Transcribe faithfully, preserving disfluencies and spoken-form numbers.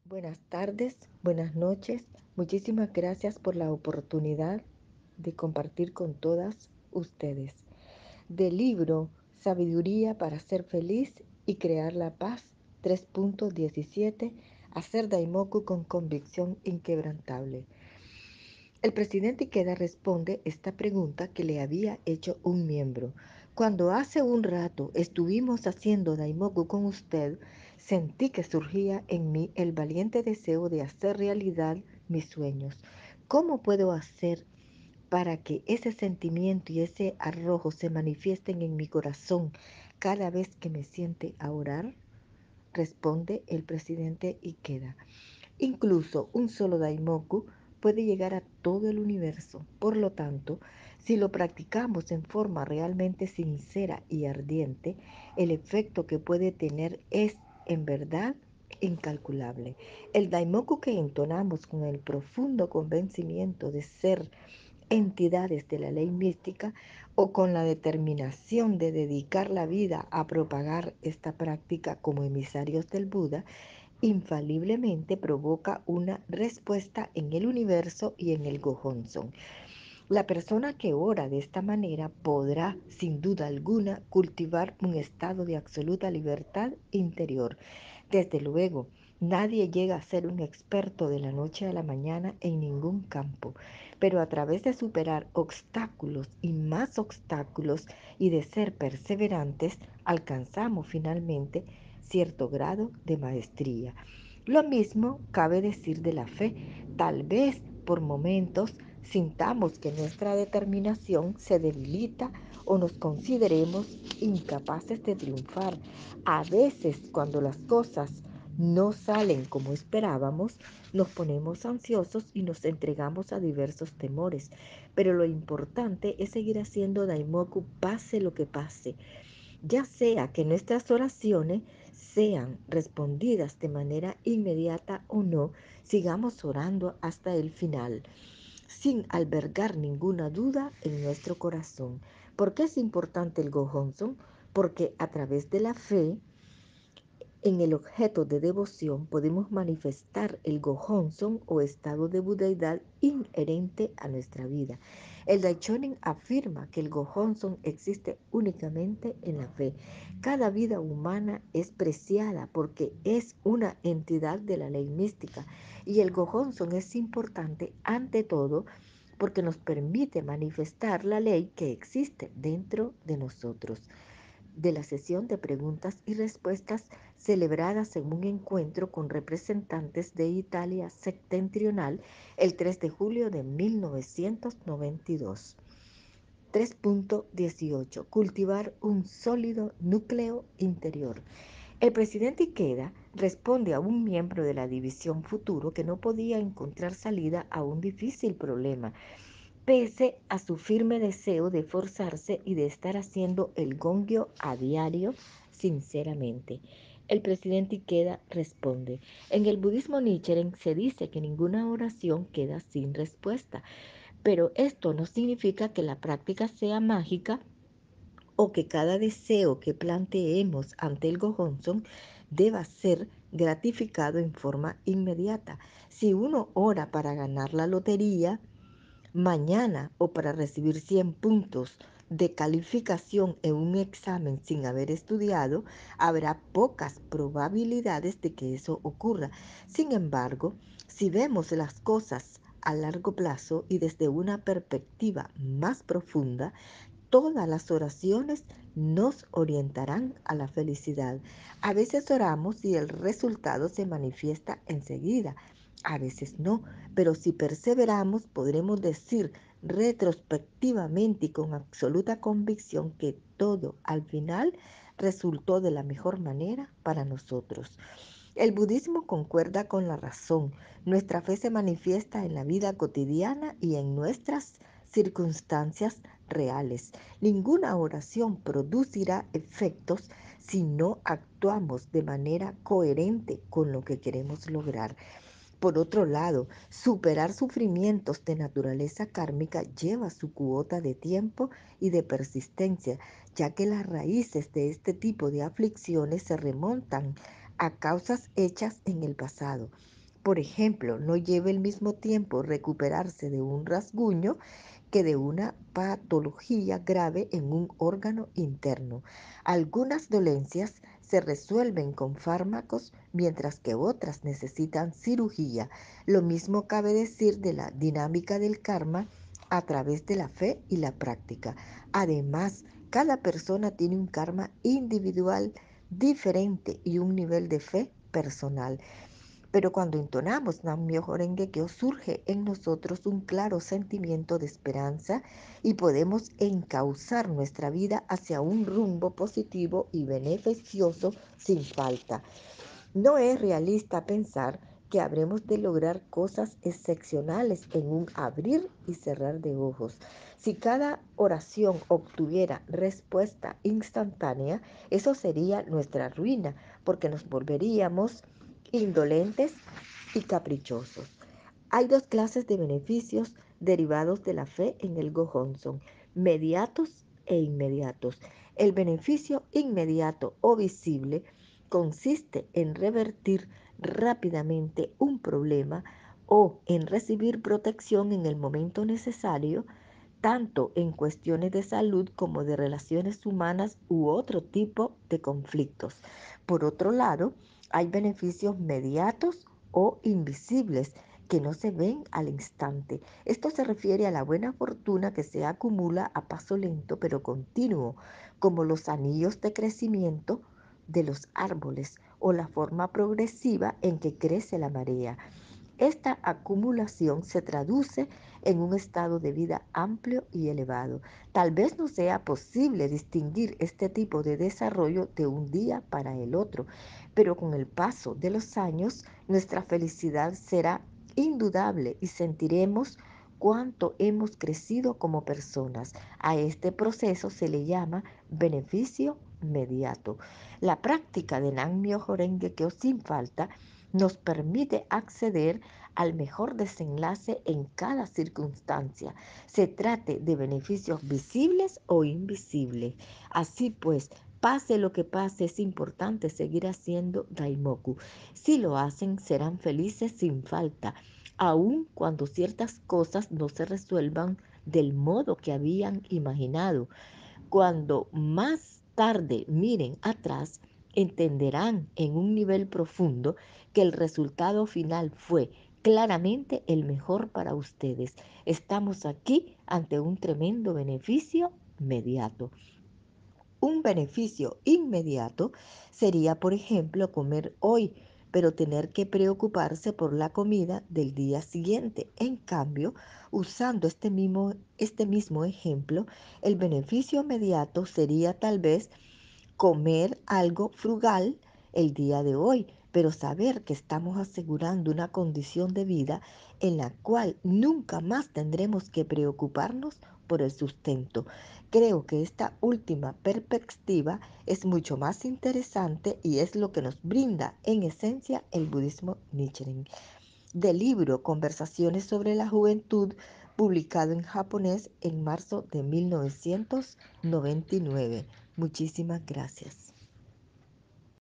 Buenas tardes, buenas noches. Muchísimas gracias por la oportunidad de compartir con todas ustedes. Del libro Sabiduría para ser feliz y crear la paz tres punto diecisiete. Hacer Daimoku con convicción inquebrantable. El presidente Ikeda responde esta pregunta que le había hecho un miembro. Cuando hace un rato estuvimos haciendo Daimoku con usted, sentí que surgía en mí el valiente deseo de hacer realidad mis sueños. ¿Cómo puedo hacer para que ese sentimiento y ese arrojo se manifiesten en mi corazón cada vez que me siente a orar? Responde el presidente Ikeda. Incluso un solo daimoku puede llegar a todo el universo. Por lo tanto, si lo practicamos en forma realmente sincera y ardiente, el efecto que puede tener es, en verdad, incalculable. El daimoku que entonamos con el profundo convencimiento de ser entidades de la ley mística o con la determinación de dedicar la vida a propagar esta práctica como emisarios del Buda, infaliblemente provoca una respuesta en el universo y en el Gohonson. La persona que ora de esta manera podrá, sin duda alguna, cultivar un estado de absoluta libertad interior. Desde luego, nadie llega a ser un experto de la noche a la mañana en ningún campo, pero a través de superar obstáculos y más obstáculos y de ser perseverantes, alcanzamos finalmente cierto grado de maestría. Lo mismo cabe decir de la fe. Tal vez por momentos sintamos que nuestra determinación se debilita o nos consideremos incapaces de triunfar. A veces, cuando las cosas no salen como esperábamos, nos ponemos ansiosos y nos entregamos a diversos temores. Pero lo importante es seguir haciendo Daimoku pase lo que pase, ya sea que nuestras oraciones sean respondidas de manera inmediata o no, sigamos orando hasta el final, sin albergar ninguna duda en nuestro corazón. ¿Por qué es importante el Gohonson? Porque a través de la fe en el objeto de devoción podemos manifestar el Gohonson o estado de budeidad inherente a nuestra vida. El Daichonin afirma que el Gohonson existe únicamente en la fe. Cada vida humana es preciada porque es una entidad de la ley mística y el Gohonson es importante ante todo porque nos permite manifestar la ley que existe dentro de nosotros. De la sesión de preguntas y respuestas celebradas en un encuentro con representantes de Italia septentrional el tres de julio de mil novecientos noventa y dos. tres punto dieciocho. Cultivar un sólido núcleo interior. El presidente Ikeda responde a un miembro de la División Futuro que no podía encontrar salida a un difícil problema, pese a su firme deseo de forzarse y de estar haciendo el gongyo a diario sinceramente. El presidente Ikeda responde: en el budismo Nichiren se dice que ninguna oración queda sin respuesta, pero esto no significa que la práctica sea mágica o que cada deseo que planteemos ante el Gohonson deba ser gratificado en forma inmediata. Si uno ora para ganar la lotería mañana o para recibir cien puntos de calificación en un examen sin haber estudiado, habrá pocas probabilidades de que eso ocurra. Sin embargo, si vemos las cosas a largo plazo y desde una perspectiva más profunda, todas las oraciones nos orientarán a la felicidad. A veces oramos y el resultado se manifiesta enseguida, a veces no, pero si perseveramos podremos decir retrospectivamente y con absoluta convicción que todo al final resultó de la mejor manera para nosotros. El budismo concuerda con la razón. Nuestra fe se manifiesta en la vida cotidiana y en nuestras circunstancias reales. Ninguna oración producirá efectos si no actuamos de manera coherente con lo que queremos lograr. Por otro lado, superar sufrimientos de naturaleza kármica lleva su cuota de tiempo y de persistencia, ya que las raíces de este tipo de aflicciones se remontan a causas hechas en el pasado. Por ejemplo, no lleva el mismo tiempo recuperarse de un rasguño que de una patología grave en un órgano interno. Algunas dolencias se resuelven con fármacos, mientras que otras necesitan cirugía. Lo mismo cabe decir de la dinámica del karma a través de la fe y la práctica. Además, cada persona tiene un karma individual diferente y un nivel de fe personal. Pero cuando entonamos Nam-myoho Renge Kyo, surge en nosotros un claro sentimiento de esperanza y podemos encauzar nuestra vida hacia un rumbo positivo y beneficioso sin falta. No es realista pensar que habremos de lograr cosas excepcionales en un abrir y cerrar de ojos. Si cada oración obtuviera respuesta instantánea, eso sería nuestra ruina, porque nos volveríamos indolentes y caprichosos. Hay dos clases de beneficios derivados de la fe en el Gohonson: mediatos e inmediatos. El beneficio inmediato o visible consiste en revertir rápidamente un problema o en recibir protección en el momento necesario, tanto en cuestiones de salud como de relaciones humanas u otro tipo de conflictos. Por otro lado, hay beneficios mediatos o invisibles que no se ven al instante. Esto se refiere a la buena fortuna que se acumula a paso lento pero continuo, como los anillos de crecimiento de los árboles o la forma progresiva en que crece la marea. Esta acumulación se traduce en un estado de vida amplio y elevado. Tal vez no sea posible distinguir este tipo de desarrollo de un día para el otro, pero con el paso de los años nuestra felicidad será indudable y sentiremos cuánto hemos crecido como personas. A este proceso se le llama beneficio inmediato. La práctica de Nam-myoho Renge Kyo sin falta nos permite acceder al mejor desenlace en cada circunstancia, se trate de beneficios visibles o invisibles. Así pues, pase lo que pase, es importante seguir haciendo Daimoku. Si lo hacen, serán felices sin falta, aun cuando ciertas cosas no se resuelvan del modo que habían imaginado. Cuando más tarde miren atrás, entenderán en un nivel profundo que el resultado final fue claramente el mejor para ustedes. Estamos aquí ante un tremendo beneficio inmediato. Un beneficio inmediato sería, por ejemplo, comer hoy, pero tener que preocuparse por la comida del día siguiente. En cambio, usando este mismo, este mismo ejemplo, el beneficio inmediato sería tal vez comer algo frugal el día de hoy, pero saber que estamos asegurando una condición de vida en la cual nunca más tendremos que preocuparnos por el sustento. Creo que esta última perspectiva es mucho más interesante y es lo que nos brinda en esencia el budismo Nichiren. Del libro Conversaciones sobre la Juventud, publicado en japonés en marzo de mil novecientos noventa y nueve. Muchísimas gracias.